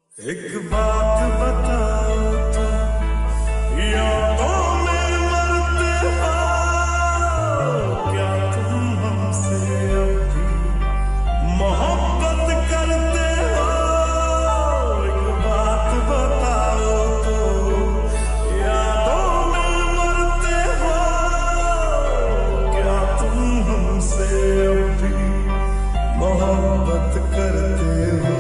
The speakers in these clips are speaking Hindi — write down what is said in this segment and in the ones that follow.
एक बात बताओ तो यादों में मरते हो क्या तुम हमसे अब भी मोहब्बत करते हो। एक बात बताओ तो यादों में मरते हो क्या तुम हमसे अब भी मोहब्बत करते हो।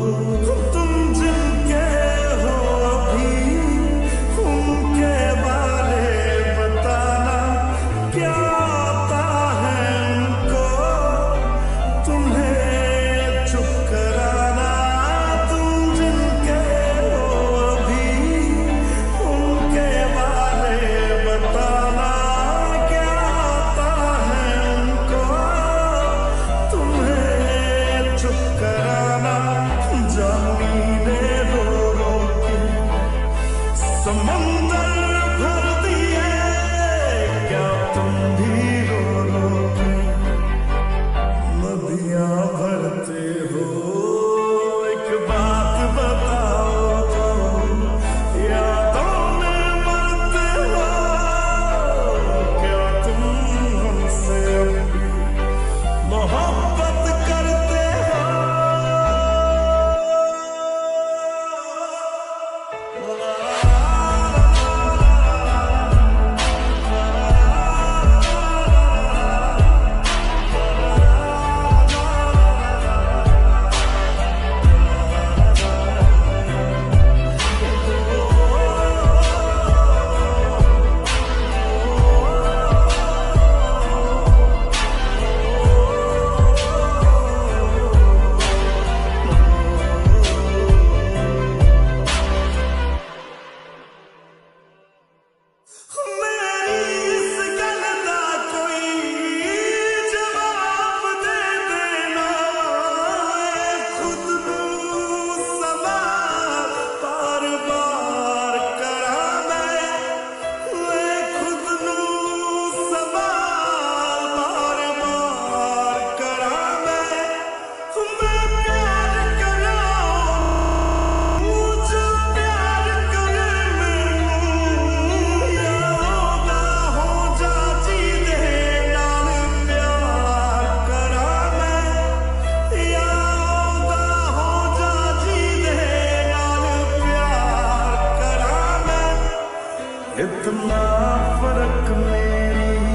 समंदर भर दिए क्या तुम भी रो रो के नदियां भरते हो। एक बात बताओ तो यादों में मरते हो क्या तुम हमसे अब भी मोहब्बत करते हो। इतना फर्क मेरी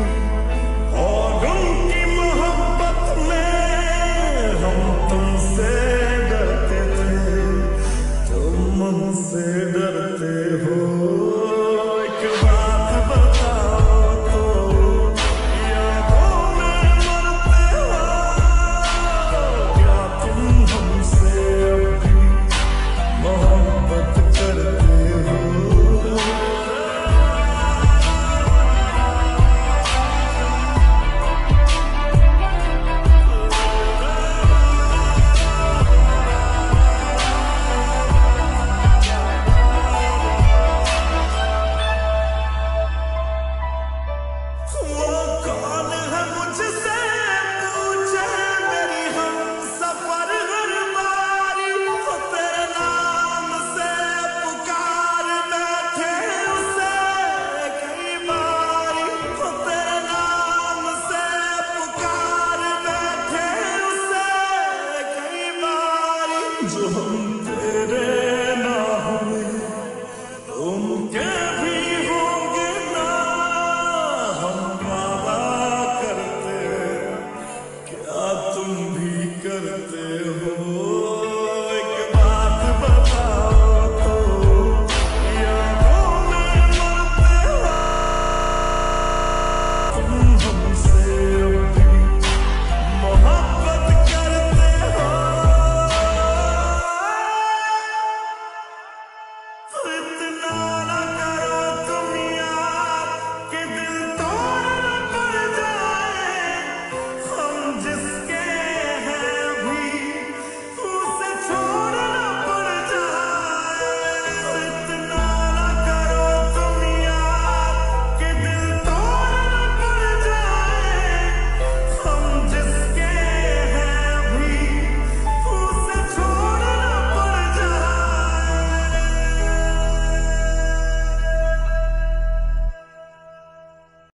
और उनकी मोहब्बत में। हम तुमसे डरते थे तुम हमसे डरते हो। एक बात बताओ तो यादों में मरते हो क्या तुम हमसे अब भी मोहब्बत करते हो। जो हम तेरे